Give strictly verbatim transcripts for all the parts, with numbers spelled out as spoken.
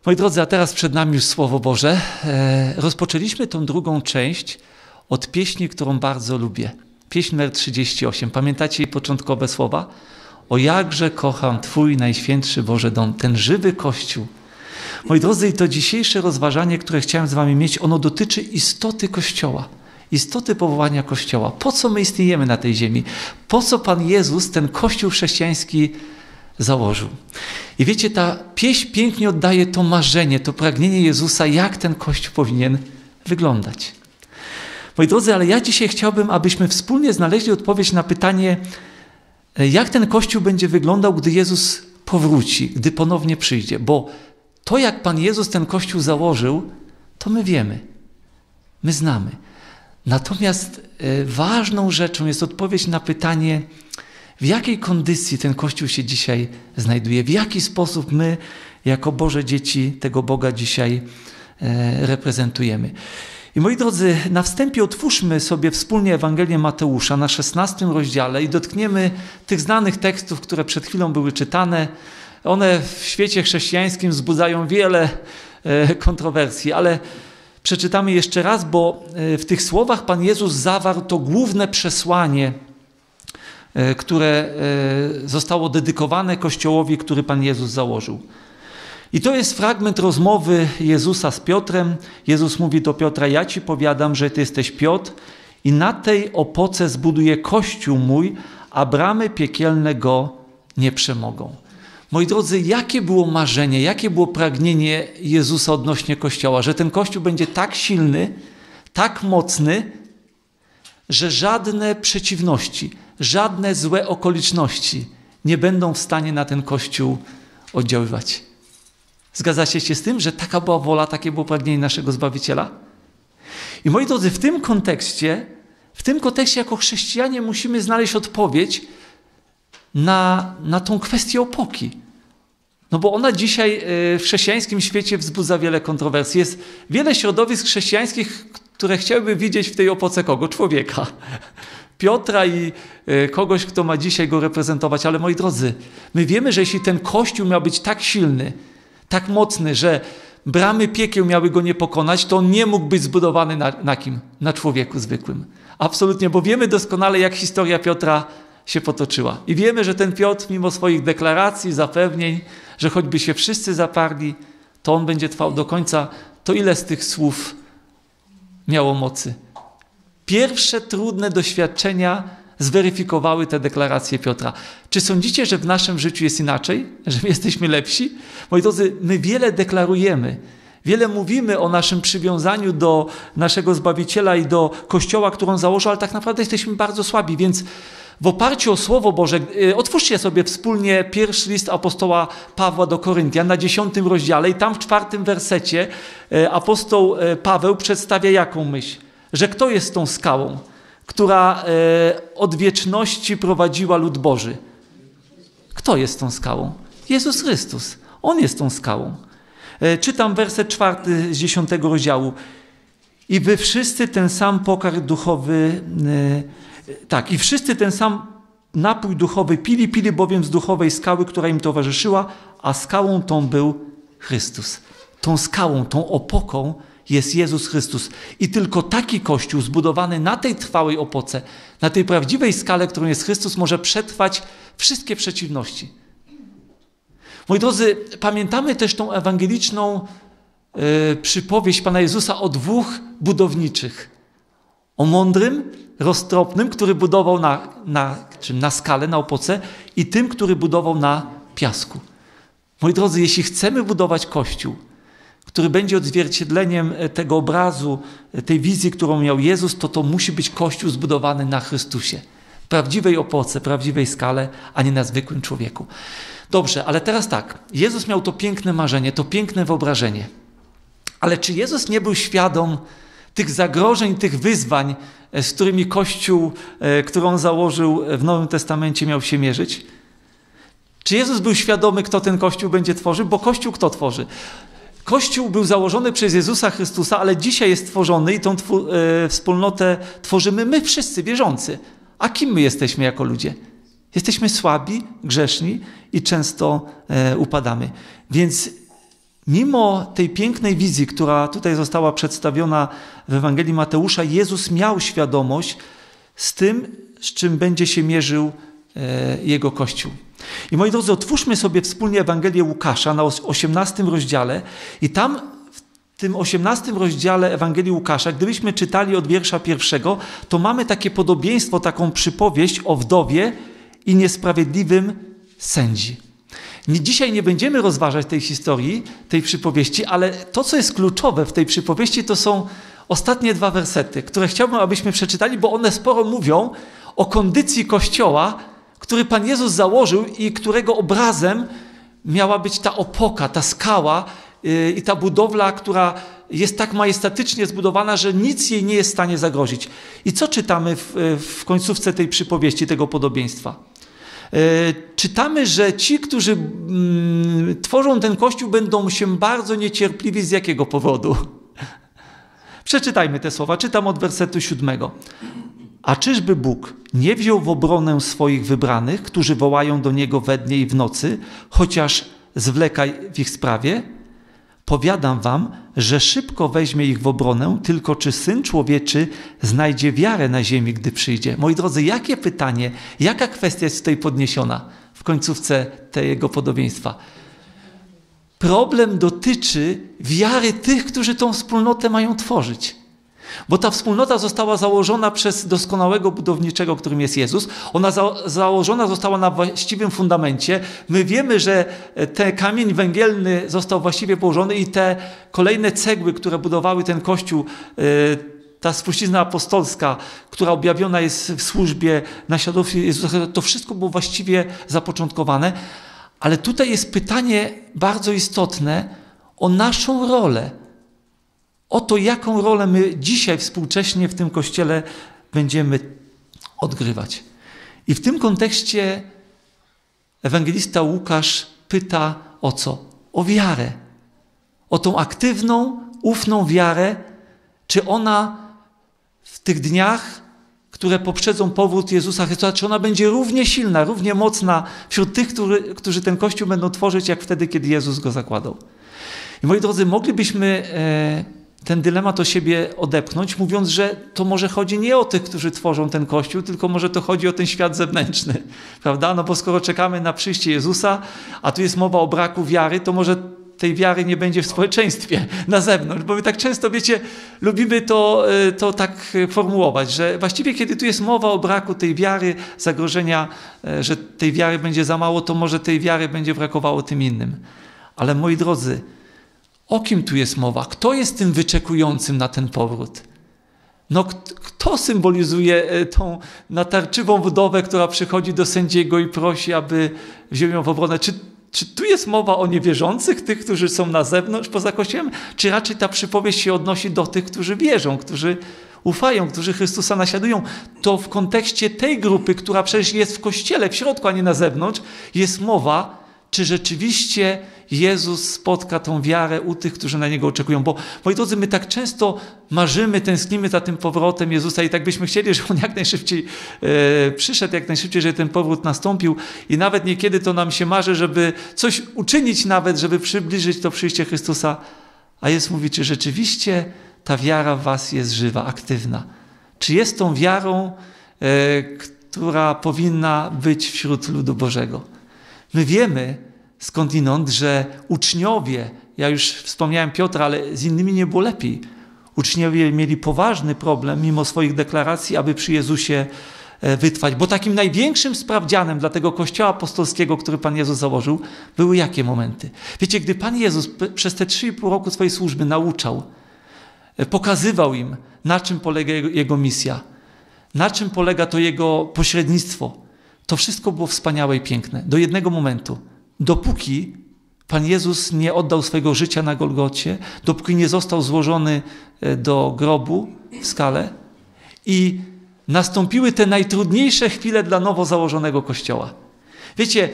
Moi drodzy, a teraz przed nami już Słowo Boże. E, rozpoczęliśmy tą drugą część od pieśni, którą bardzo lubię. Pieśń numer trzydzieści osiem. Pamiętacie jej początkowe słowa? O jakże kocham Twój najświętszy Boże dom, ten żywy Kościół. Moi drodzy, i to dzisiejsze rozważanie, które chciałem z wami mieć, ono dotyczy istoty Kościoła. Istoty powołania Kościoła. Po co my istniejemy na tej ziemi? Po co Pan Jezus ten Kościół chrześcijański założył? I wiecie, ta pieśń pięknie oddaje to marzenie, to pragnienie Jezusa, jak ten Kościół powinien wyglądać. Moi drodzy, ale ja dzisiaj chciałbym, abyśmy wspólnie znaleźli odpowiedź na pytanie, jak ten Kościół będzie wyglądał, gdy Jezus powróci, gdy ponownie przyjdzie. Bo to, jak Pan Jezus ten Kościół założył, to my wiemy, my znamy. Natomiast e, ważną rzeczą jest odpowiedź na pytanie, w jakiej kondycji ten Kościół się dzisiaj znajduje, w jaki sposób my, jako Boże dzieci, tego Boga dzisiaj e, reprezentujemy. I moi drodzy, na wstępie otwórzmy sobie wspólnie Ewangelię Mateusza na szesnastym rozdziale i dotkniemy tych znanych tekstów, które przed chwilą były czytane. One w świecie chrześcijańskim wzbudzają wiele e, kontrowersji, ale przeczytamy jeszcze raz, bo w tych słowach Pan Jezus zawarł to główne przesłanie, które zostało dedykowane Kościołowi, który Pan Jezus założył. I to jest fragment rozmowy Jezusa z Piotrem. Jezus mówi do Piotra, ja Ci powiadam, że Ty jesteś Piotr i na tej opoce zbuduję Kościół mój, a bramy piekielne go nie przemogą. Moi drodzy, jakie było marzenie, jakie było pragnienie Jezusa odnośnie Kościoła? Że ten Kościół będzie tak silny, tak mocny, że żadne przeciwności, żadne złe okoliczności nie będą w stanie na ten Kościół oddziaływać. Zgadzacie się z tym, że taka była wola, takie było pragnienie naszego Zbawiciela? I moi drodzy, w tym kontekście, w tym kontekście jako chrześcijanie musimy znaleźć odpowiedź na, na tą kwestię opoki. No bo ona dzisiaj w chrześcijańskim świecie wzbudza wiele kontrowersji. Jest wiele środowisk chrześcijańskich, które chciałyby widzieć w tej opoce kogo? Człowieka. Piotra i kogoś, kto ma dzisiaj go reprezentować. Ale moi drodzy, my wiemy, że jeśli ten Kościół miał być tak silny, tak mocny, że bramy piekieł miały go nie pokonać, to on nie mógł być zbudowany na, na kim? Na człowieku zwykłym. Absolutnie, bo wiemy doskonale, jak historia Piotra się potoczyła. I wiemy, że ten Piotr, mimo swoich deklaracji, zapewnień, że choćby się wszyscy zaparli, to on będzie trwał do końca. To ile z tych słów miało mocy? Pierwsze trudne doświadczenia zweryfikowały te deklaracje Piotra. Czy sądzicie, że w naszym życiu jest inaczej? Że my jesteśmy lepsi? Moi drodzy, my wiele deklarujemy. Wiele mówimy o naszym przywiązaniu do naszego Zbawiciela i do Kościoła, którą założył, ale tak naprawdę jesteśmy bardzo słabi, więc w oparciu o Słowo Boże, otwórzcie sobie wspólnie pierwszy list apostoła Pawła do Koryntian na dziesiątym rozdziale i tam w czwartym wersecie apostoł Paweł przedstawia jaką myśl? Że kto jest tą skałą, która od wieczności prowadziła lud Boży? Kto jest tą skałą? Jezus Chrystus. On jest tą skałą. Czytam werset czwarty z dziesiątego rozdziału. I wy wszyscy ten sam pokarm duchowy, tak, i wszyscy ten sam napój duchowy pili, pili bowiem z duchowej skały, która im towarzyszyła, a skałą tą był Chrystus. Tą skałą, tą opoką jest Jezus Chrystus. I tylko taki Kościół zbudowany na tej trwałej opoce, na tej prawdziwej skale, którą jest Chrystus, może przetrwać wszystkie przeciwności. Moi drodzy, pamiętamy też tą ewangeliczną yy, przypowieść Pana Jezusa o dwóch budowniczych. O mądrym, roztropnym, który budował na, na, czym, na skale, na opoce i tym, który budował na piasku. Moi drodzy, jeśli chcemy budować Kościół, który będzie odzwierciedleniem tego obrazu, tej wizji, którą miał Jezus, to to musi być Kościół zbudowany na Chrystusie. W prawdziwej opoce, prawdziwej skale, a nie na zwykłym człowieku. Dobrze, ale teraz tak. Jezus miał to piękne marzenie, to piękne wyobrażenie. Ale czy Jezus nie był świadom tych zagrożeń, tych wyzwań, z którymi Kościół, który on założył w Nowym Testamencie, miał się mierzyć? Czy Jezus był świadomy, kto ten Kościół będzie tworzył? Bo Kościół kto tworzy? Kościół był założony przez Jezusa Chrystusa, ale dzisiaj jest tworzony i tą tw- e, wspólnotę tworzymy my wszyscy wierzący. A kim my jesteśmy jako ludzie? Jesteśmy słabi, grzeszni i często e, upadamy. Więc mimo tej pięknej wizji, która tutaj została przedstawiona w Ewangelii Mateusza, Jezus miał świadomość z tym, z czym będzie się mierzył Jego Kościół. I moi drodzy, otwórzmy sobie wspólnie Ewangelię Łukasza na osiemnastym rozdziale i tam w tym osiemnastym rozdziale Ewangelii Łukasza, gdybyśmy czytali od wiersza pierwszego, to mamy takie podobieństwo, taką przypowieść o wdowie i niesprawiedliwym sędzi. Dzisiaj nie będziemy rozważać tej historii, tej przypowieści, ale to, co jest kluczowe w tej przypowieści, to są ostatnie dwa wersety, które chciałbym, abyśmy przeczytali, bo one sporo mówią o kondycji Kościoła, który Pan Jezus założył i którego obrazem miała być ta opoka, ta skała i ta budowla, która jest tak majestatycznie zbudowana, że nic jej nie jest w stanie zagrozić. I co czytamy w, w końcówce tej przypowieści, tego podobieństwa? Czytamy, że ci, którzy mm, tworzą ten Kościół, będą się bardzo niecierpliwi. Z jakiego powodu? Przeczytajmy te słowa. Czytam od wersetu siódmego. A czyżby Bóg nie wziął w obronę swoich wybranych, którzy wołają do Niego we dnie i w nocy, chociaż zwleka w ich sprawie? Powiadam wam, że szybko weźmie ich w obronę, tylko czy Syn Człowieczy znajdzie wiarę na ziemi, gdy przyjdzie? Moi drodzy, jakie pytanie, jaka kwestia jest tutaj podniesiona w końcówce tego podobieństwa? Problem dotyczy wiary tych, którzy tą wspólnotę mają tworzyć. Bo ta wspólnota została założona przez doskonałego budowniczego, którym jest Jezus. Ona za, założona została na właściwym fundamencie. My wiemy, że ten kamień węgielny został właściwie położony i te kolejne cegły, które budowały ten Kościół, ta spuścizna apostolska, która objawiona jest w służbie naśladowców Jezusa, to wszystko było właściwie zapoczątkowane. Ale tutaj jest pytanie bardzo istotne o naszą rolę. O to, jaką rolę my dzisiaj współcześnie w tym Kościele będziemy odgrywać. I w tym kontekście ewangelista Łukasz pyta o co? O wiarę. O tą aktywną, ufną wiarę, czy ona w tych dniach, które poprzedzą powrót Jezusa Chrystusa, czy ona będzie równie silna, równie mocna wśród tych, którzy, którzy ten Kościół będą tworzyć, jak wtedy, kiedy Jezus go zakładał. I moi drodzy, moglibyśmy e, ten dylemat o siebie odepchnąć, mówiąc, że to może chodzi nie o tych, którzy tworzą ten Kościół, tylko może to chodzi o ten świat zewnętrzny, prawda? No bo skoro czekamy na przyjście Jezusa, a tu jest mowa o braku wiary, to może tej wiary nie będzie w społeczeństwie na zewnątrz, bo my tak często, wiecie, lubimy to, to tak formułować, że właściwie kiedy tu jest mowa o braku tej wiary, zagrożenia, że tej wiary będzie za mało, to może tej wiary będzie brakowało tym innym. Ale moi drodzy, o kim tu jest mowa? Kto jest tym wyczekującym na ten powrót? No, kto symbolizuje tą natarczywą wdowę, która przychodzi do sędziego i prosi, aby wziął ją w obronę? Czy, czy tu jest mowa o niewierzących, tych, którzy są na zewnątrz, poza Kościołem? Czy raczej ta przypowieść się odnosi do tych, którzy wierzą, którzy ufają, którzy Chrystusa naśladują? To w kontekście tej grupy, która przecież jest w Kościele, w środku, a nie na zewnątrz, jest mowa, czy rzeczywiście Jezus spotka tą wiarę u tych, którzy na Niego oczekują. Bo, moi drodzy, my tak często marzymy, tęsknimy za tym powrotem Jezusa i tak byśmy chcieli, żeby On jak najszybciej e, przyszedł, jak najszybciej, żeby ten powrót nastąpił. I nawet niekiedy to nam się marzy, żeby coś uczynić nawet, żeby przybliżyć to przyjście Chrystusa. A Jezus mówi, czy rzeczywiście ta wiara w was jest żywa, aktywna? Czy jest tą wiarą, e, która powinna być wśród ludu Bożego? My wiemy skądinąd, że uczniowie, ja już wspomniałem Piotra, ale z innymi nie było lepiej. Uczniowie mieli poważny problem, mimo swoich deklaracji, aby przy Jezusie wytrwać. Bo takim największym sprawdzianem dla tego Kościoła apostolskiego, który Pan Jezus założył, były jakie momenty? Wiecie, gdy Pan Jezus przez te trzy i pół roku swojej służby nauczał, pokazywał im, na czym polega jego, jego misja, na czym polega to Jego pośrednictwo, to wszystko było wspaniałe i piękne. Do jednego momentu. Dopóki Pan Jezus nie oddał swojego życia na Golgocie, dopóki nie został złożony do grobu w skale i nastąpiły te najtrudniejsze chwile dla nowo założonego Kościoła. Wiecie,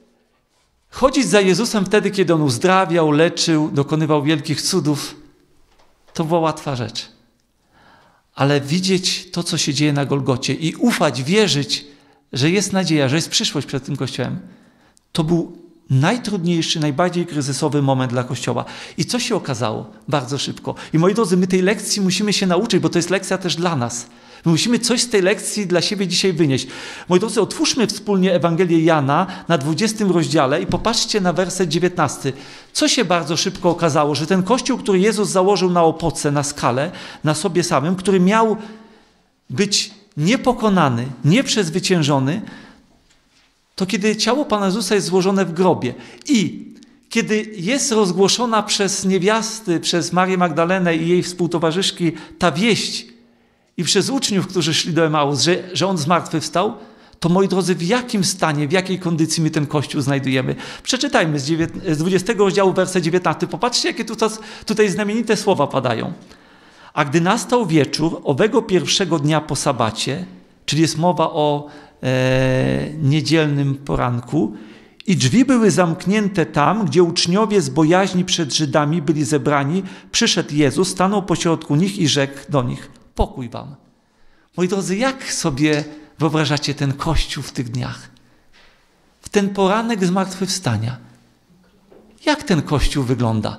chodzić za Jezusem wtedy, kiedy On uzdrawiał, leczył, dokonywał wielkich cudów, to była łatwa rzecz. Ale widzieć to, co się dzieje na Golgocie i ufać, wierzyć, że jest nadzieja, że jest przyszłość przed tym Kościołem, to był najtrudniejszy, najbardziej kryzysowy moment dla Kościoła. I co się okazało? Bardzo szybko. I moi drodzy, my tej lekcji musimy się nauczyć, bo to jest lekcja też dla nas. My musimy coś z tej lekcji dla siebie dzisiaj wynieść. Moi drodzy, otwórzmy wspólnie Ewangelię Jana na dwudziestym rozdziale i popatrzcie na werset dziewiętnasty. Co się bardzo szybko okazało? Że ten Kościół, który Jezus założył na opoce, na skalę, na sobie samym, który miał być niepokonany, nieprzezwyciężony, to kiedy ciało Pana Jezusa jest złożone w grobie i kiedy jest rozgłoszona przez niewiasty, przez Marię Magdalenę i jej współtowarzyszki ta wieść i przez uczniów, którzy szli do Emaus, że, że On zmartwychwstał, to moi drodzy, w jakim stanie, w jakiej kondycji my ten Kościół znajdujemy? Przeczytajmy z, z dwudziestego rozdziału werset dziewiętnasty. Popatrzcie, jakie tutaj, tutaj znamienite słowa padają. A gdy nastał wieczór owego pierwszego dnia po sabacie, czyli jest mowa o e, niedzielnym poranku, i drzwi były zamknięte tam, gdzie uczniowie z bojaźni przed Żydami byli zebrani, przyszedł Jezus, stanął pośrodku nich i rzekł do nich: pokój wam. Moi drodzy, jak sobie wyobrażacie ten Kościół w tych dniach? W ten poranek zmartwychwstania. Jak ten Kościół wygląda?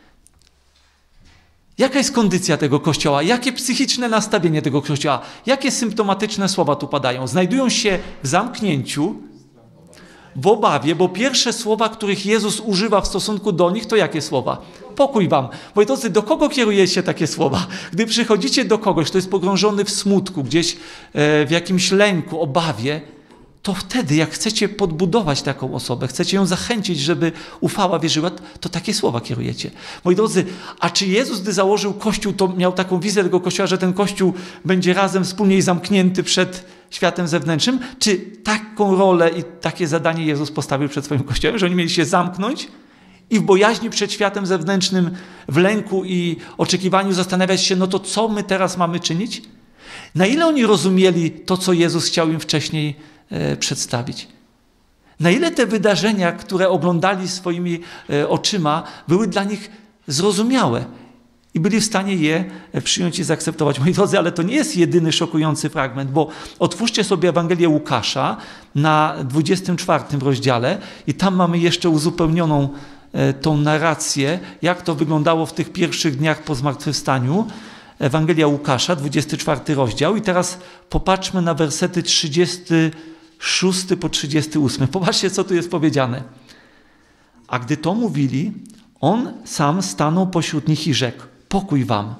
Jaka jest kondycja tego Kościoła? Jakie psychiczne nastawienie tego Kościoła? Jakie symptomatyczne słowa tu padają? Znajdują się w zamknięciu, w obawie, bo pierwsze słowa, których Jezus używa w stosunku do nich, to jakie słowa? Pokój wam. Moi drodzy, do kogo kieruje się takie słowa? Gdy przychodzicie do kogoś, kto jest pogrążony w smutku, gdzieś w jakimś lęku, obawie, to wtedy, jak chcecie podbudować taką osobę, chcecie ją zachęcić, żeby ufała, wierzyła, to takie słowa kierujecie. Moi drodzy, a czy Jezus, gdy założył Kościół, to miał taką wizję tego Kościoła, że ten Kościół będzie razem wspólnie zamknięty przed światem zewnętrznym? Czy taką rolę i takie zadanie Jezus postawił przed swoim Kościołem, że oni mieli się zamknąć i w bojaźni przed światem zewnętrznym, w lęku i oczekiwaniu zastanawiać się, no to co my teraz mamy czynić? Na ile oni rozumieli to, co Jezus chciał im wcześniej e, przedstawić? Na ile te wydarzenia, które oglądali swoimi e, oczyma, były dla nich zrozumiałe i byli w stanie je przyjąć i zaakceptować? Moi drodzy, ale to nie jest jedyny szokujący fragment, bo otwórzcie sobie Ewangelię Łukasza na dwudziestym czwartym rozdziale i tam mamy jeszcze uzupełnioną e, tą narrację, jak to wyglądało w tych pierwszych dniach po zmartwychwstaniu. Ewangelia Łukasza, dwudziesty czwarty rozdział i teraz popatrzmy na wersety trzydziesty szósty po trzydziesty ósmy. Popatrzcie, co tu jest powiedziane. A gdy to mówili, on sam stanął pośród nich i rzekł: pokój wam.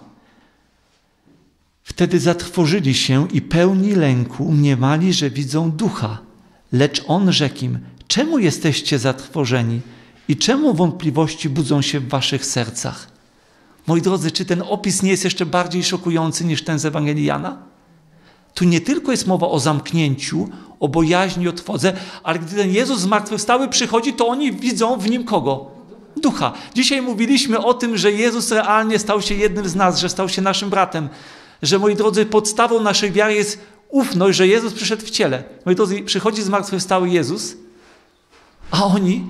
Wtedy zatrwożyli się i pełni lęku mniemali, że widzą ducha. Lecz on rzekł im: czemu jesteście zatrwożeni i czemu wątpliwości budzą się w waszych sercach? Moi drodzy, czy ten opis nie jest jeszcze bardziej szokujący niż ten z Ewangelii Jana? Tu nie tylko jest mowa o zamknięciu, o bojaźni, o trwodze, ale gdy ten Jezus zmartwychwstały przychodzi, to oni widzą w nim kogo? Ducha. Dzisiaj mówiliśmy o tym, że Jezus realnie stał się jednym z nas, że stał się naszym bratem, że, moi drodzy, podstawą naszej wiary jest ufność, że Jezus przyszedł w ciele. Moi drodzy, przychodzi zmartwychwstały Jezus, a oni,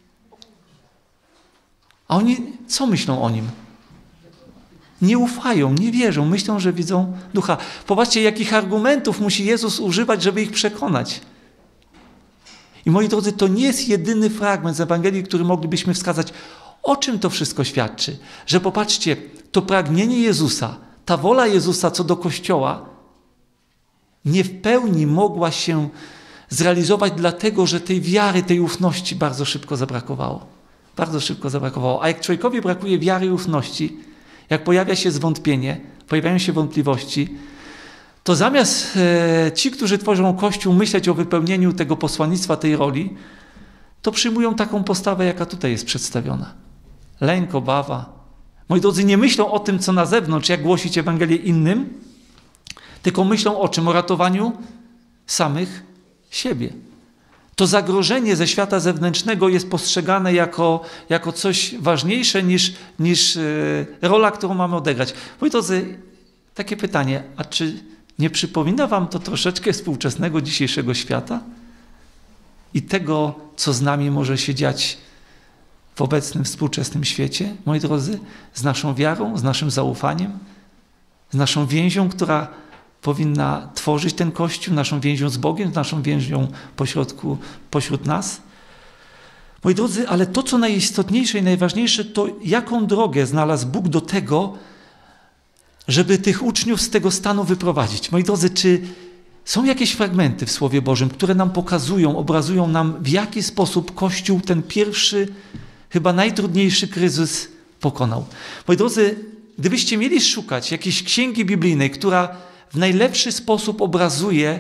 a oni co myślą o nim? Nie ufają, nie wierzą, myślą, że widzą ducha. Popatrzcie, jakich argumentów musi Jezus używać, żeby ich przekonać. I moi drodzy, to nie jest jedyny fragment z Ewangelii, który moglibyśmy wskazać. O czym to wszystko świadczy? Że popatrzcie, to pragnienie Jezusa, ta wola Jezusa co do Kościoła nie w pełni mogła się zrealizować dlatego, że tej wiary, tej ufności bardzo szybko zabrakowało. Bardzo szybko zabrakowało. A jak człowiekowi brakuje wiary i ufności, jak pojawia się zwątpienie, pojawiają się wątpliwości, to zamiast e, ci, którzy tworzą Kościół, myśleć o wypełnieniu tego posłannictwa, tej roli, to przyjmują taką postawę, jaka tutaj jest przedstawiona. Lęk, obawa. Moi drodzy, nie myślą o tym, co na zewnątrz, jak głosić Ewangelię innym, tylko myślą o czym? O ratowaniu samych siebie. To zagrożenie ze świata zewnętrznego jest postrzegane jako, jako coś ważniejsze niż, niż yy, rola, którą mamy odegrać. Moi drodzy, takie pytanie, a czy nie przypomina wam to troszeczkę współczesnego dzisiejszego świata? I tego, co z nami może się dziać w obecnym, współczesnym świecie, moi drodzy, z naszą wiarą, z naszym zaufaniem, z naszą więzią, która powinna tworzyć ten Kościół, naszą więzią z Bogiem, naszą więzią pośrodku, pośród nas. Moi drodzy, ale to, co najistotniejsze i najważniejsze, to jaką drogę znalazł Bóg do tego, żeby tych uczniów z tego stanu wyprowadzić. Moi drodzy, czy są jakieś fragmenty w Słowie Bożym, które nam pokazują, obrazują nam, w jaki sposób Kościół ten pierwszy, chyba najtrudniejszy kryzys pokonał. Moi drodzy, gdybyście mieli szukać jakiejś księgi biblijnej, która w najlepszy sposób obrazuje,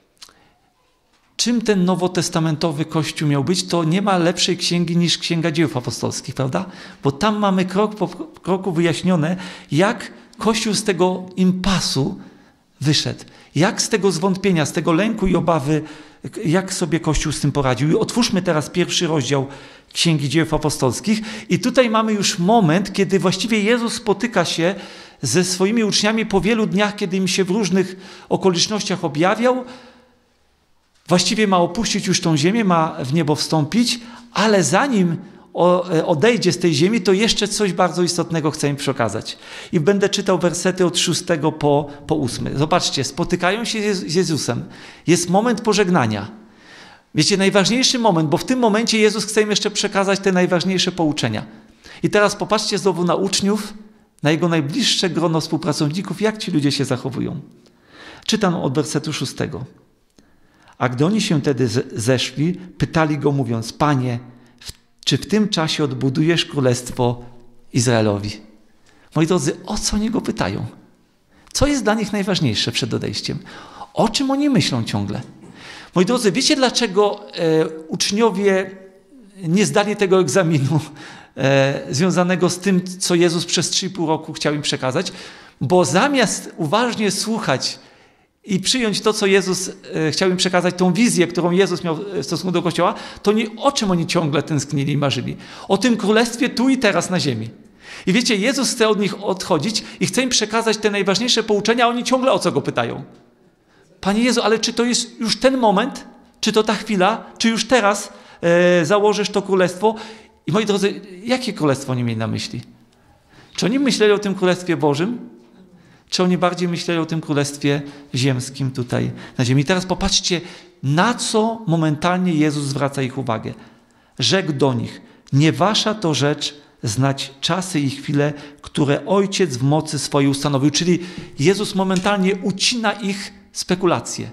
czym ten nowotestamentowy Kościół miał być, to nie ma lepszej księgi niż Księga Dziejów Apostolskich, prawda? Bo tam mamy krok po kroku wyjaśnione, jak Kościół z tego impasu wyszedł. Jak z tego zwątpienia, z tego lęku i obawy, jak sobie Kościół z tym poradził. I otwórzmy teraz pierwszy rozdział Księgi Dziejów Apostolskich. I tutaj mamy już moment, kiedy właściwie Jezus spotyka się ze swoimi uczniami po wielu dniach, kiedy im się w różnych okolicznościach objawiał. Właściwie ma opuścić już tą ziemię, ma w niebo wstąpić, ale zanim odejdzie z tej ziemi, to jeszcze coś bardzo istotnego chcę im przekazać. I będę czytał wersety od szóstego po, po ósmy. Zobaczcie, spotykają się z Jezusem. Jest moment pożegnania. Wiecie, najważniejszy moment, bo w tym momencie Jezus chce im jeszcze przekazać te najważniejsze pouczenia. I teraz popatrzcie znowu na uczniów, na jego najbliższe grono współpracowników, jak ci ludzie się zachowują. Czytam od wersetu szóstego. A gdy oni się wtedy zeszli, pytali go mówiąc, Panie, czy w tym czasie odbudujesz królestwo Izraelowi? Moi drodzy, o co oni go pytają? Co jest dla nich najważniejsze przed odejściem? O czym oni myślą ciągle? Moi drodzy, wiecie dlaczego e, uczniowie nie zdali tego egzaminu e, związanego z tym, co Jezus przez trzy i pół roku chciał im przekazać? Bo zamiast uważnie słuchać i przyjąć to, co Jezus e, chciał im przekazać, tą wizję, którą Jezus miał w stosunku do Kościoła, to nie, o czym oni ciągle tęsknili i marzyli? O tym królestwie tu i teraz na ziemi. I wiecie, Jezus chce od nich odchodzić i chce im przekazać te najważniejsze pouczenia, a oni ciągle o co go pytają? Panie Jezu, ale czy to jest już ten moment? Czy to ta chwila? Czy już teraz e, założysz to królestwo? I moi drodzy, jakie królestwo oni mieli na myśli? Czy oni myśleli o tym królestwie Bożym? Czy oni bardziej myśleli o tym królestwie ziemskim tutaj na ziemi? I teraz popatrzcie, na co momentalnie Jezus zwraca ich uwagę. Rzekł do nich, nie wasza to rzecz znać czasy i chwile, które Ojciec w mocy swojej ustanowił. Czyli Jezus momentalnie ucina ich spekulacje.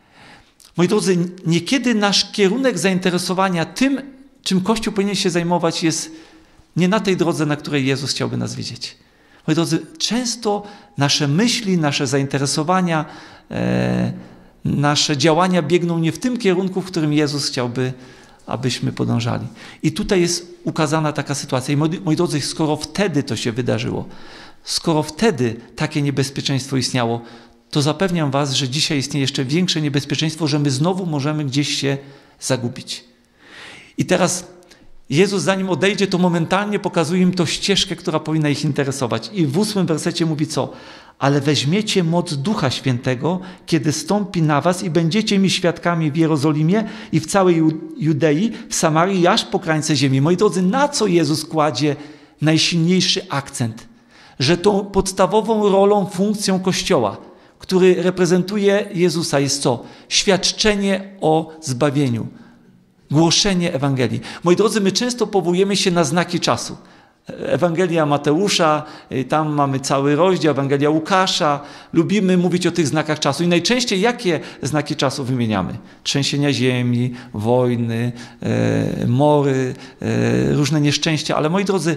Moi drodzy, niekiedy nasz kierunek zainteresowania tym, czym Kościół powinien się zajmować, jest nie na tej drodze, na której Jezus chciałby nas widzieć. Moi drodzy, często nasze myśli, nasze zainteresowania, e, nasze działania biegną nie w tym kierunku, w którym Jezus chciałby, abyśmy podążali. I tutaj jest ukazana taka sytuacja. I moi, moi drodzy, skoro wtedy to się wydarzyło, skoro wtedy takie niebezpieczeństwo istniało, to zapewniam was, że dzisiaj istnieje jeszcze większe niebezpieczeństwo, że my znowu możemy gdzieś się zagubić. I teraz Jezus, zanim odejdzie, to momentalnie pokazuje im tą ścieżkę, która powinna ich interesować. I w ósmym wersecie mówi co? Ale weźmiecie moc Ducha Świętego, kiedy stąpi na was i będziecie mi świadkami w Jerozolimie i w całej Judei, w Samarii i aż po krańce ziemi. Moi drodzy, na co Jezus kładzie najsilniejszy akcent? Że tą podstawową rolą, funkcją Kościoła, który reprezentuje Jezusa, jest co? Świadczenie o zbawieniu. Głoszenie Ewangelii. Moi drodzy, my często powołujemy się na znaki czasu. Ewangelia Mateusza, tam mamy cały rozdział, Ewangelia Łukasza. Lubimy mówić o tych znakach czasu. I najczęściej jakie znaki czasu wymieniamy? Trzęsienia ziemi, wojny, e, mory, e, różne nieszczęścia. Ale moi drodzy,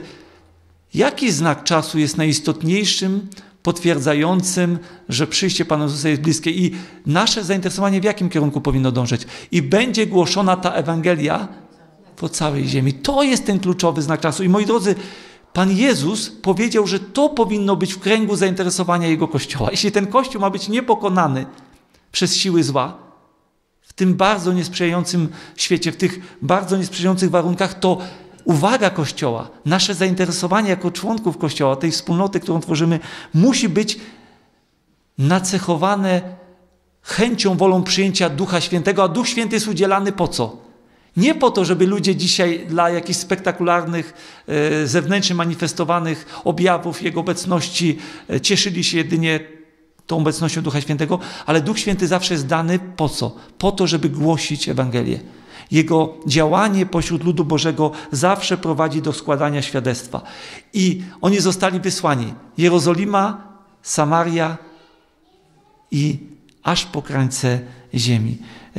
jaki znak czasu jest najistotniejszym, potwierdzającym, że przyjście Pana Jezusa jest bliskie i nasze zainteresowanie w jakim kierunku powinno dążyć? I będzie głoszona ta Ewangelia po całej ziemi. To jest ten kluczowy znak czasu. I moi drodzy, Pan Jezus powiedział, że to powinno być w kręgu zainteresowania Jego Kościoła. Jeśli ten Kościół ma być niepokonany przez siły zła, w tym bardzo niesprzyjającym świecie, w tych bardzo niesprzyjających warunkach, to uwaga Kościoła, nasze zainteresowanie jako członków Kościoła, tej wspólnoty, którą tworzymy, musi być nacechowane chęcią, wolą przyjęcia Ducha Świętego, a Duch Święty jest udzielany po co? Nie po to, żeby ludzie dzisiaj dla jakichś spektakularnych, e, zewnętrznie manifestowanych objawów Jego obecności e, cieszyli się jedynie tą obecnością Ducha Świętego, ale Duch Święty zawsze jest dany po co? Po to, żeby głosić Ewangelię. Jego działanie pośród ludu Bożego zawsze prowadzi do składania świadectwa. I oni zostali wysłani. Jerozolima, Samaria i aż po krańce ziemi.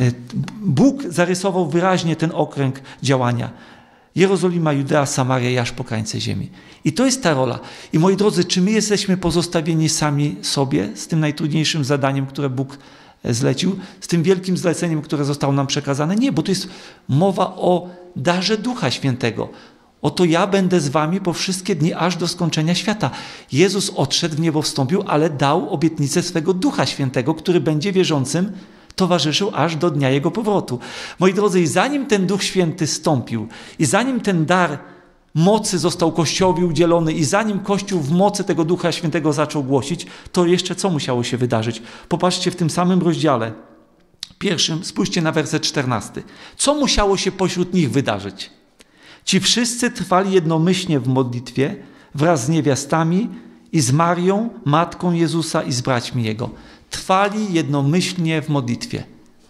Bóg zarysował wyraźnie ten okręg działania. Jerozolima, Judea, Samaria i aż po krańce ziemi. I to jest ta rola. I moi drodzy, czy my jesteśmy pozostawieni sami sobie z tym najtrudniejszym zadaniem, które Bóg zlecił, z tym wielkim zleceniem, które zostało nam przekazane? Nie, bo to jest mowa o darze Ducha Świętego. Oto ja będę z wami po wszystkie dni, aż do skończenia świata. Jezus odszedł, w niebo wstąpił, ale dał obietnicę swego Ducha Świętego, który będzie wierzącym towarzyszył aż do dnia Jego powrotu. Moi drodzy, i zanim ten Duch Święty stąpił, i zanim ten dar mocy został Kościołowi udzielony, i zanim Kościół w mocy tego Ducha Świętego zaczął głosić, to jeszcze co musiało się wydarzyć? Popatrzcie w tym samym rozdziale pierwszym, spójrzcie na werset czternasty. Co musiało się pośród nich wydarzyć? Ci wszyscy trwali jednomyślnie w modlitwie wraz z niewiastami i z Marią, matką Jezusa i z braćmi Jego. Trwali jednomyślnie w modlitwie.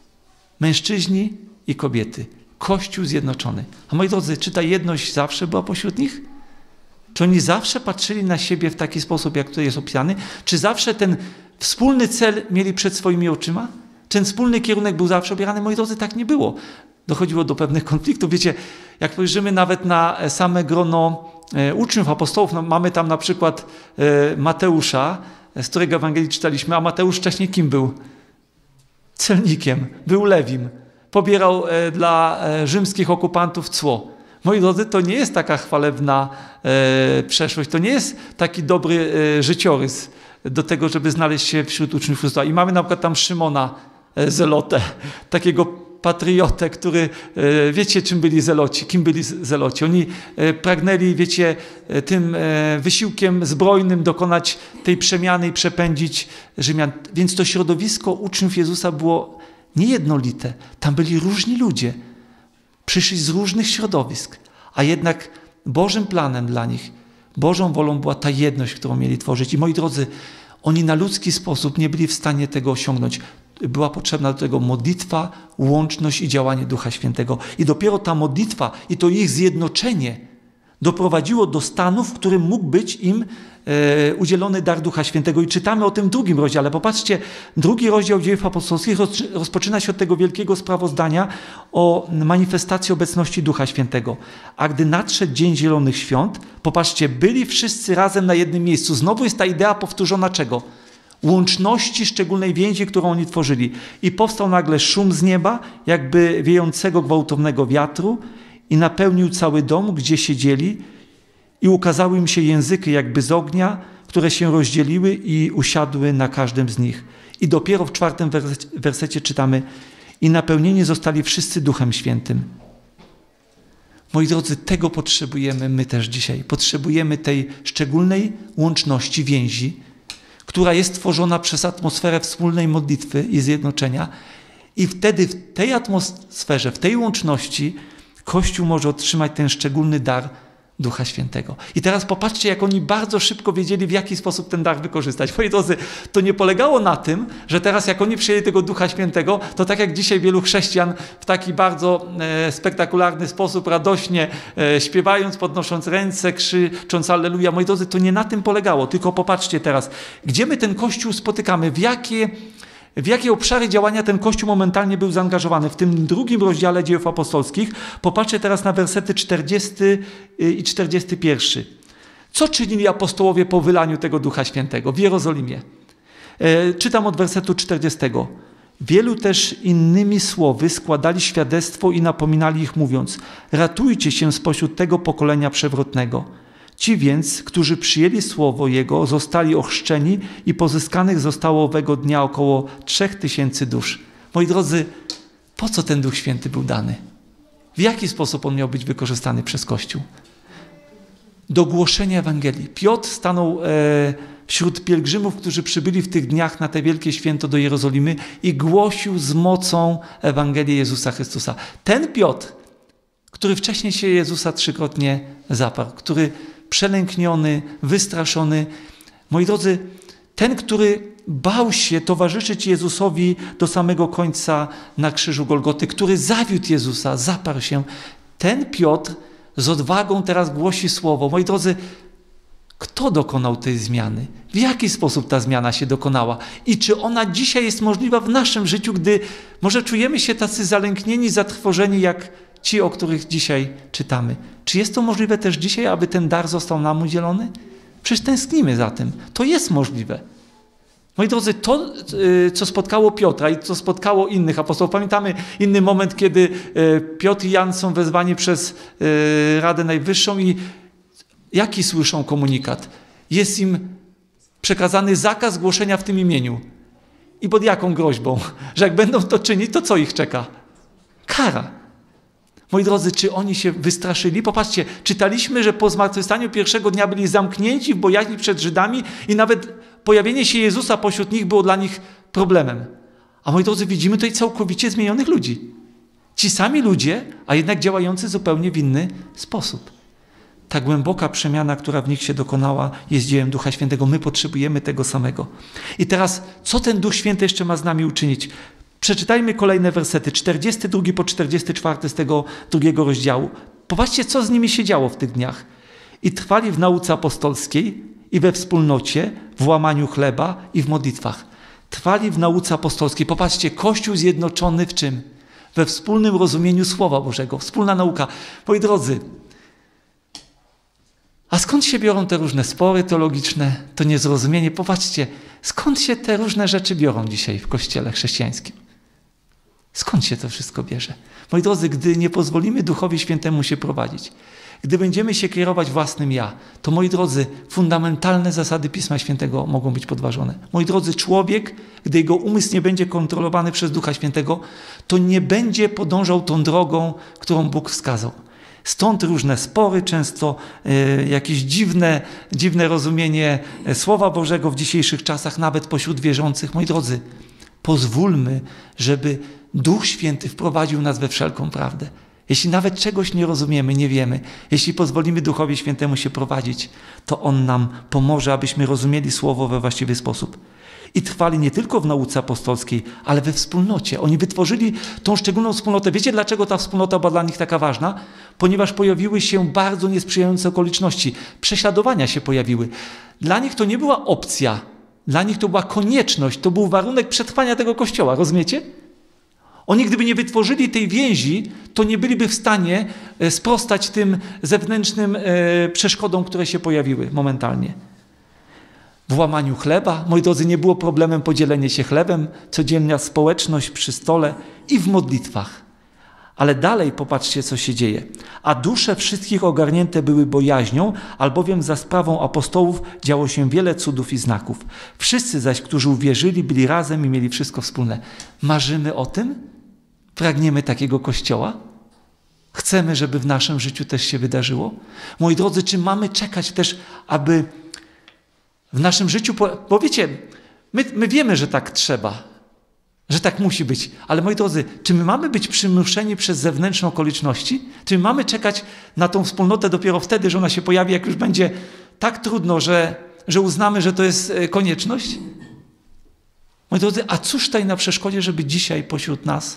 Mężczyźni i kobiety. Kościół zjednoczony. A moi drodzy, czy ta jedność zawsze była pośród nich? Czy oni zawsze patrzyli na siebie w taki sposób, jak tutaj jest opisany? Czy zawsze ten wspólny cel mieli przed swoimi oczyma? Czy ten wspólny kierunek był zawsze obierany? Moi drodzy, tak nie było. Dochodziło do pewnych konfliktów. Wiecie, jak spojrzymy nawet na same grono uczniów, apostołów, no mamy tam na przykład Mateusza, z którego Ewangelii czytaliśmy, a Mateusz wcześniej kim był? Celnikiem, był lewim. Pobierał dla rzymskich okupantów cło. Moi drodzy, to nie jest taka chwalebna przeszłość, to nie jest taki dobry życiorys do tego, żeby znaleźć się wśród uczniów Chrystusa. I mamy na przykład tam Szymona Zelotę, takiego patriotę, który, wiecie, czym byli zeloci, kim byli zeloci. Oni pragnęli, wiecie, tym wysiłkiem zbrojnym dokonać tej przemiany i przepędzić Rzymian. Więc to środowisko uczniów Jezusa było niejednolite. Tam byli różni ludzie. Przyszli z różnych środowisk, a jednak Bożym planem dla nich, Bożą wolą była ta jedność, którą mieli tworzyć. I moi drodzy, oni na ludzki sposób nie byli w stanie tego osiągnąć. Była potrzebna do tego modlitwa, łączność i działanie Ducha Świętego. I dopiero ta modlitwa i to ich zjednoczenie doprowadziło do stanu, w którym mógł być im e, udzielony dar Ducha Świętego. I czytamy o tym w drugim rozdziale. Popatrzcie, drugi rozdział Dziejów Apostolskich rozpoczyna się od tego wielkiego sprawozdania o manifestacji obecności Ducha Świętego. A gdy nadszedł Dzień Zielonych Świąt, popatrzcie, byli wszyscy razem na jednym miejscu. Znowu jest ta idea powtórzona czego? Łączności, szczególnej więzi, którą oni tworzyli. I powstał nagle szum z nieba, jakby wiejącego gwałtownego wiatru, i napełnił cały dom, gdzie siedzieli, i ukazały im się języki jakby z ognia, które się rozdzieliły i usiadły na każdym z nich. I dopiero w czwartym wersecie czytamy: i napełnieni zostali wszyscy Duchem Świętym. Moi drodzy, tego potrzebujemy my też dzisiaj. Potrzebujemy tej szczególnej łączności, więzi, która jest tworzona przez atmosferę wspólnej modlitwy i zjednoczenia. I wtedy w tej atmosferze, w tej łączności Kościół może otrzymać ten szczególny dar Ducha Świętego. I teraz popatrzcie, jak oni bardzo szybko wiedzieli, w jaki sposób ten dar wykorzystać. Moi drodzy, to nie polegało na tym, że teraz jak oni przyjęli tego Ducha Świętego, to tak jak dzisiaj wielu chrześcijan w taki bardzo e, spektakularny sposób, radośnie e, śpiewając, podnosząc ręce, krzycząc Alleluja. Moi drodzy, to nie na tym polegało, tylko popatrzcie teraz, gdzie my ten Kościół spotykamy, w jakie W jakie obszary działania ten Kościół momentalnie był zaangażowany. W tym drugim rozdziale Dziejów Apostolskich popatrzcie teraz na wersety czterdziesty i czterdziesty pierwszy. Co czynili apostołowie po wylaniu tego Ducha Świętego w Jerozolimie? E, czytam od wersetu czterdziestego. Wielu też innymi słowy składali świadectwo i napominali ich, mówiąc: ratujcie się spośród tego pokolenia przewrotnego. Ci więc, którzy przyjęli słowo Jego, zostali ochrzczeni i pozyskanych zostało owego dnia około trzech tysięcy dusz. Moi drodzy, po co ten Duch Święty był dany? W jaki sposób on miał być wykorzystany przez Kościół? Do głoszenia Ewangelii. Piotr stanął e, wśród pielgrzymów, którzy przybyli w tych dniach na te wielkie święto do Jerozolimy i głosił z mocą Ewangelię Jezusa Chrystusa. Ten Piotr, który wcześniej się Jezusa trzykrotnie zaparł, który przelękniony, wystraszony. Moi drodzy, ten, który bał się towarzyszyć Jezusowi do samego końca na krzyżu Golgoty, który zawiódł Jezusa, zaparł się, ten Piotr z odwagą teraz głosi słowo. Moi drodzy, kto dokonał tej zmiany? W jaki sposób ta zmiana się dokonała? I czy ona dzisiaj jest możliwa w naszym życiu, gdy może czujemy się tacy zalęknieni, zatrwożeni, jak ci, o których dzisiaj czytamy? Czy jest to możliwe też dzisiaj, aby ten dar został nam udzielony? Przecież tęsknimy za tym. To jest możliwe. Moi drodzy, to, co spotkało Piotra i co spotkało innych apostołów, pamiętamy inny moment, kiedy Piotr i Jan są wezwani przez Radę Najwyższą i jaki słyszą komunikat? Jest im przekazany zakaz głoszenia w tym imieniu. I pod jaką groźbą? Że jak będą to czynić, to co ich czeka? Kara. Moi drodzy, czy oni się wystraszyli? Popatrzcie, czytaliśmy, że po zmartwychwstaniu pierwszego dnia byli zamknięci w bojaźni przed Żydami i nawet pojawienie się Jezusa pośród nich było dla nich problemem. A moi drodzy, widzimy tutaj całkowicie zmienionych ludzi. Ci sami ludzie, a jednak działający zupełnie w inny sposób. Ta głęboka przemiana, która w nich się dokonała, jest dziełem Ducha Świętego. My potrzebujemy tego samego. I teraz, co ten Duch Święty jeszcze ma z nami uczynić? Przeczytajmy kolejne wersety, czterdziesty drugi po czterdziesty czwarty z tego drugiego rozdziału. Popatrzcie, co z nimi się działo w tych dniach. I trwali w nauce apostolskiej i we wspólnocie, w łamaniu chleba i w modlitwach. Trwali w nauce apostolskiej. Popatrzcie, Kościół zjednoczony w czym? We wspólnym rozumieniu Słowa Bożego. Wspólna nauka. Moi drodzy, a skąd się biorą te różne spory teologiczne, to niezrozumienie? Popatrzcie, skąd się te różne rzeczy biorą dzisiaj w Kościele chrześcijańskim? Skąd się to wszystko bierze? Moi drodzy, gdy nie pozwolimy Duchowi Świętemu się prowadzić, gdy będziemy się kierować własnym ja, to, moi drodzy, fundamentalne zasady Pisma Świętego mogą być podważone. Moi drodzy, człowiek, gdy jego umysł nie będzie kontrolowany przez Ducha Świętego, to nie będzie podążał tą drogą, którą Bóg wskazał. Stąd różne spory, często y, jakieś dziwne, dziwne rozumienie Słowa Bożego w dzisiejszych czasach, nawet pośród wierzących. Moi drodzy, pozwólmy, żeby Duch Święty wprowadził nas we wszelką prawdę. Jeśli nawet czegoś nie rozumiemy, nie wiemy, jeśli pozwolimy Duchowi Świętemu się prowadzić, to On nam pomoże, abyśmy rozumieli Słowo we właściwy sposób. I trwali nie tylko w nauce apostolskiej, ale we wspólnocie. Oni wytworzyli tą szczególną wspólnotę. Wiecie, dlaczego ta wspólnota była dla nich taka ważna? Ponieważ pojawiły się bardzo niesprzyjające okoliczności. Prześladowania się pojawiły. Dla nich to nie była opcja. Dla nich to była konieczność. To był warunek przetrwania tego Kościoła. Rozumiecie? Oni, gdyby nie wytworzyli tej więzi, to nie byliby w stanie sprostać tym zewnętrznym przeszkodom, które się pojawiły momentalnie. W łamaniu chleba, moi drodzy, nie było problemem podzielenie się chlebem, codzienna społeczność przy stole i w modlitwach. Ale dalej popatrzcie, co się dzieje. A dusze wszystkich ogarnięte były bojaźnią, albowiem za sprawą apostołów działo się wiele cudów i znaków. Wszyscy zaś, którzy uwierzyli, byli razem i mieli wszystko wspólne. Marzymy o tym? Pragniemy takiego Kościoła? Chcemy, żeby w naszym życiu też się wydarzyło? Moi drodzy, czy mamy czekać też, aby w naszym życiu, bo wiecie, my, my wiemy, że tak trzeba, że tak musi być, ale moi drodzy, czy my mamy być przymuszeni przez zewnętrzne okoliczności? Czy my mamy czekać na tą wspólnotę dopiero wtedy, że ona się pojawi, jak już będzie tak trudno, że, że uznamy, że to jest konieczność? Moi drodzy, a cóż tutaj na przeszkodzie, żeby dzisiaj pośród nas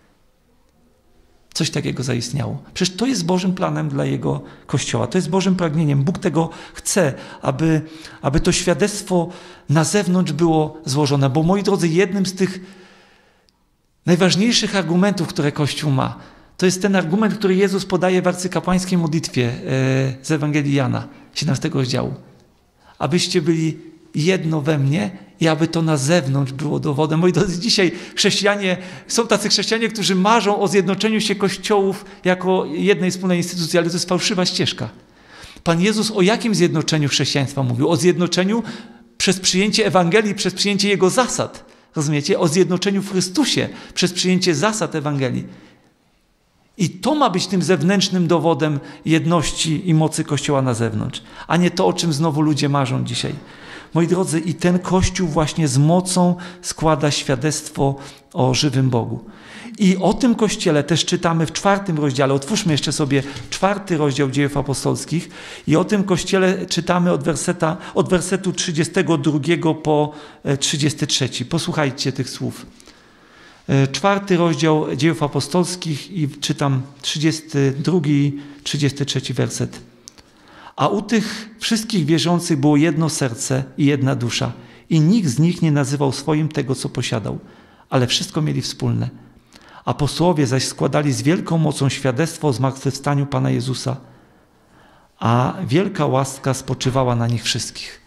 coś takiego zaistniało? Przecież to jest Bożym planem dla Jego Kościoła. To jest Bożym pragnieniem. Bóg tego chce, aby, aby to świadectwo na zewnątrz było złożone. Bo, moi drodzy, jednym z tych najważniejszych argumentów, które Kościół ma, to jest ten argument, który Jezus podaje w arcykapłańskiej modlitwie z Ewangelii Jana, siedemnastego rozdziału. Abyście byli jedno we mnie i aby to na zewnątrz było dowodem. Moi drodzy, dzisiaj chrześcijanie, są tacy chrześcijanie, którzy marzą o zjednoczeniu się kościołów jako jednej wspólnej instytucji, ale to jest fałszywa ścieżka. Pan Jezus o jakim zjednoczeniu chrześcijaństwa mówił? O zjednoczeniu przez przyjęcie Ewangelii, przez przyjęcie Jego zasad. Rozumiecie? O zjednoczeniu w Chrystusie przez przyjęcie zasad Ewangelii. I to ma być tym zewnętrznym dowodem jedności i mocy Kościoła na zewnątrz, a nie to, o czym znowu ludzie marzą dzisiaj. Moi drodzy, i ten Kościół właśnie z mocą składa świadectwo o żywym Bogu. I o tym Kościele też czytamy w czwartym rozdziale. Otwórzmy jeszcze sobie czwarty rozdział Dziejów Apostolskich. I o tym Kościele czytamy od, werseta, od wersetu trzydziestego drugiego po trzydziesty trzeci. Posłuchajcie tych słów. Czwarty rozdział Dziejów Apostolskich i czytam trzydziesty drugi i trzydziesty trzeci werset. A u tych wszystkich wierzących było jedno serce i jedna dusza. I nikt z nich nie nazywał swoim tego, co posiadał, ale wszystko mieli wspólne. Apostołowie zaś składali z wielką mocą świadectwo o zmartwychwstaniu Pana Jezusa, a wielka łaska spoczywała na nich wszystkich.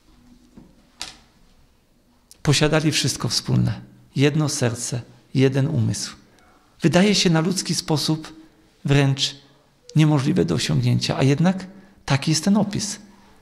Posiadali wszystko wspólne. Jedno serce, jeden umysł. Wydaje się na ludzki sposób wręcz niemożliwe do osiągnięcia, a jednak taki jest ten opis.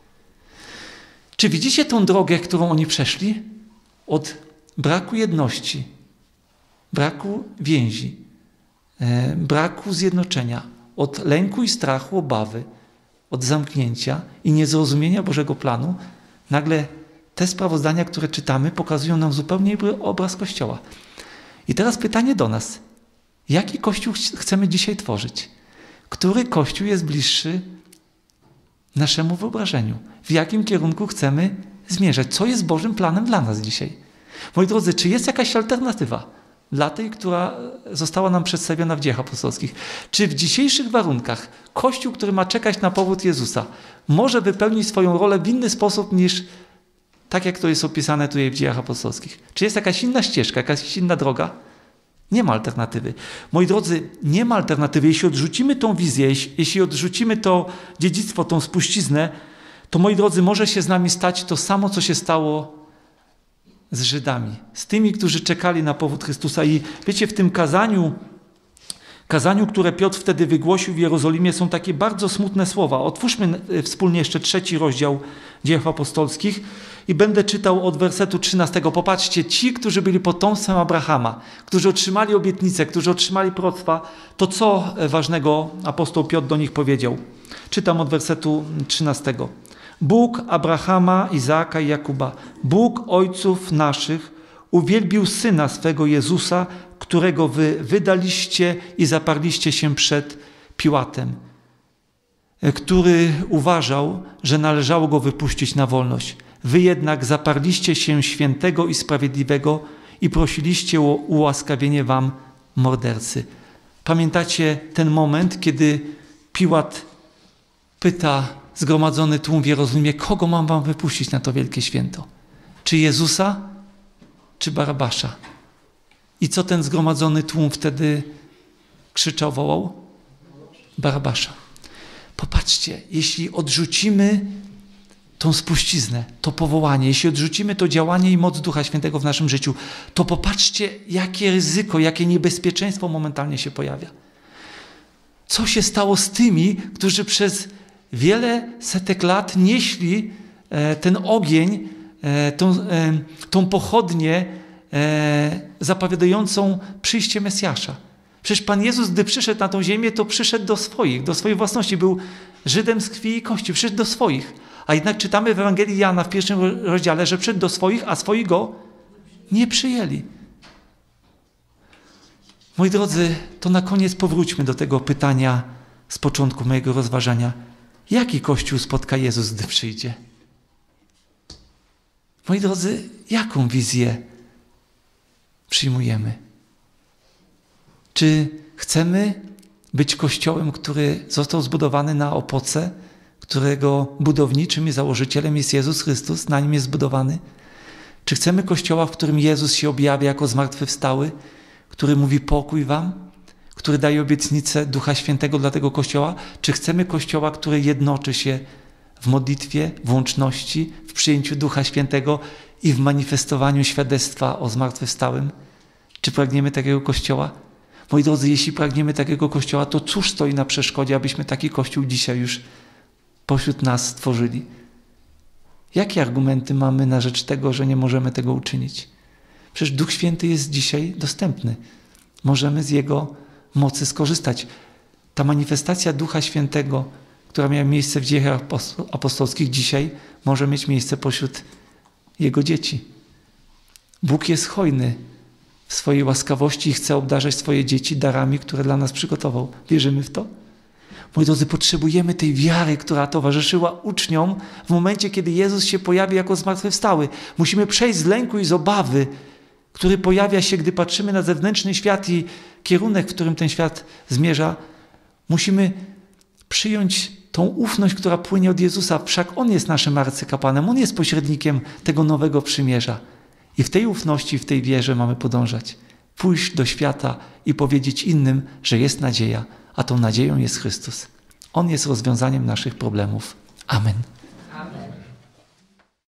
Czy widzicie tą drogę, którą oni przeszli? Od braku jedności, braku więzi, e, braku zjednoczenia, od lęku i strachu, obawy, od zamknięcia i niezrozumienia Bożego planu, nagle te sprawozdania, które czytamy, pokazują nam zupełnie inny obraz Kościoła. I teraz pytanie do nas. Jaki Kościół chcemy dzisiaj tworzyć? Który Kościół jest bliższy naszemu wyobrażeniu? W jakim kierunku chcemy zmierzać? Co jest Bożym planem dla nas dzisiaj? Moi drodzy, czy jest jakaś alternatywa dla tej, która została nam przedstawiona w Dziejach Apostolskich? Czy w dzisiejszych warunkach Kościół, który ma czekać na powrót Jezusa, może wypełnić swoją rolę w inny sposób niż tak, jak to jest opisane tutaj w Dziejach Apostolskich? Czy jest jakaś inna ścieżka, jakaś inna droga? Nie ma alternatywy. Moi drodzy, nie ma alternatywy. Jeśli odrzucimy tą wizję, jeśli odrzucimy to dziedzictwo, tą spuściznę, to, moi drodzy, może się z nami stać to samo, co się stało z Żydami. Z tymi, którzy czekali na powrót Chrystusa. I wiecie, w tym kazaniu, kazaniu, które Piotr wtedy wygłosił w Jerozolimie, są takie bardzo smutne słowa. Otwórzmy wspólnie jeszcze trzeci rozdział Dziejów Apostolskich i będę czytał od wersetu trzynastego. Popatrzcie, ci, którzy byli potomstwem Abrahama, którzy otrzymali obietnicę, którzy otrzymali proroctwa, to co ważnego apostoł Piotr do nich powiedział? Czytam od wersetu trzynastego. Bóg Abrahama, Izaaka i Jakuba, Bóg ojców naszych, uwielbił Syna swego Jezusa, którego wy wydaliście i zaparliście się przed Piłatem, który uważał, że należało go wypuścić na wolność. Wy jednak zaparliście się świętego i sprawiedliwego i prosiliście o ułaskawienie wam mordercy. Pamiętacie ten moment, kiedy Piłat pyta zgromadzony tłum w Jerozolimie, kogo mam wam wypuścić na to wielkie święto? Czy Jezusa, czy Barabasza? I co ten zgromadzony tłum wtedy krzyczał, wołał? Barabasza. Popatrzcie, jeśli odrzucimy tą spuściznę, to powołanie, jeśli odrzucimy to działanie i moc Ducha Świętego w naszym życiu, to popatrzcie, jakie ryzyko, jakie niebezpieczeństwo momentalnie się pojawia. Co się stało z tymi, którzy przez wiele setek lat nieśli ten ogień, tą, tą pochodnię zapowiadającą przyjście Mesjasza. Przecież Pan Jezus, gdy przyszedł na tą ziemię, to przyszedł do swoich, do swojej własności. Był Żydem z krwi i kości, przyszedł do swoich. A jednak czytamy w Ewangelii Jana w pierwszym rozdziale, że przyszedł do swoich, a swoi go nie przyjęli. Moi drodzy, to na koniec powróćmy do tego pytania z początku mojego rozważania. Jaki Kościół spotka Jezus, gdy przyjdzie? Moi drodzy, jaką wizję przyjmujemy? Czy chcemy być Kościołem, który został zbudowany na opoce, którego budowniczym i założycielem jest Jezus Chrystus, na nim jest zbudowany? Czy chcemy Kościoła, w którym Jezus się objawia jako zmartwychwstały, który mówi pokój wam, który daje obietnicę Ducha Świętego dla tego Kościoła? Czy chcemy Kościoła, który jednoczy się w modlitwie, w łączności, w przyjęciu Ducha Świętego i w manifestowaniu świadectwa o zmartwychwstałym? Czy pragniemy takiego Kościoła? Moi drodzy, jeśli pragniemy takiego Kościoła, to cóż stoi na przeszkodzie, abyśmy taki Kościół dzisiaj już pośród nas stworzyli? Jakie argumenty mamy na rzecz tego, że nie możemy tego uczynić? Przecież Duch Święty jest dzisiaj dostępny. Możemy z Jego mocy skorzystać. Ta manifestacja Ducha Świętego, która miała miejsce w Dziejach Apostolskich, dzisiaj może mieć miejsce pośród Jego dzieci. Bóg jest hojny w swojej łaskawości i chce obdarzać swoje dzieci darami, które dla nas przygotował. Wierzymy w to? Moi drodzy, potrzebujemy tej wiary, która towarzyszyła uczniom w momencie, kiedy Jezus się pojawi jako zmartwychwstały. Musimy przejść z lęku i z obawy, który pojawia się, gdy patrzymy na zewnętrzny świat i kierunek, w którym ten świat zmierza. Musimy przyjąć tą ufność, która płynie od Jezusa. Wszak On jest naszym arcykapłanem, On jest pośrednikiem tego nowego przymierza. I w tej ufności, w tej wierze mamy podążać. Pójść do świata i powiedzieć innym, że jest nadzieja, a tą nadzieją jest Chrystus. On jest rozwiązaniem naszych problemów. Amen.